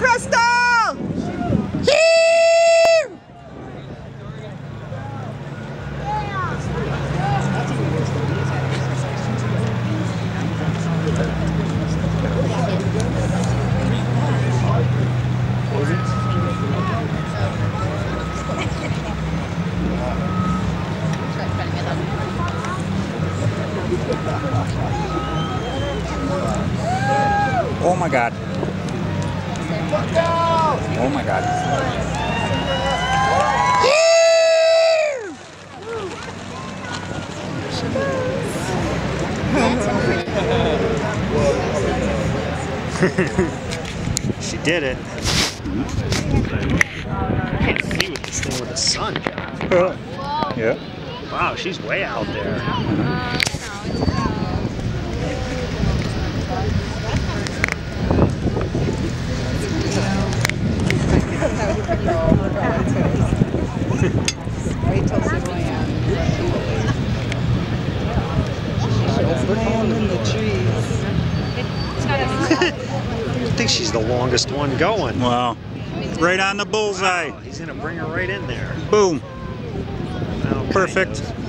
Presto! Oh my God. Oh my God. She did it. I can't see with this thing with the sun. Yeah. Wow, she's way out there. Wait till Savoya. Playing in the trees. I think she's the longest one going. Wow. Right on the bullseye. Wow, he's gonna bring her right in there. Boom. Okay. Perfect.